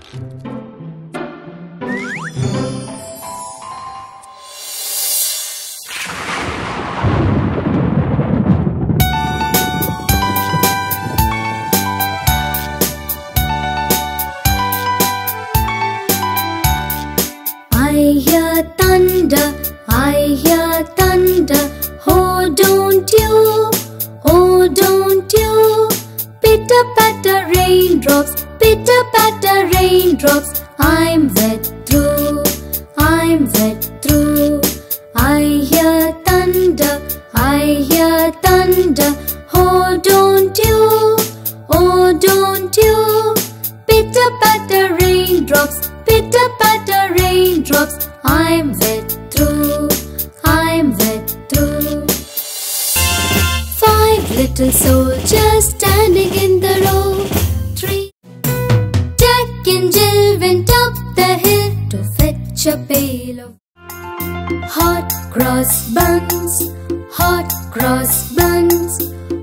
I hear thunder, oh don't you, pitter patter raindrops, pitter patter raindrops, I'm wet through, I'm wet through. I hear thunder, oh don't you, pitter patter raindrops, pitter patter raindrops, I'm wet through, I'm wet through. 5 little soldiers standing in the row. 3. Jack and Jill went up the hill to fetch a pail of hot cross buns, hot cross buns.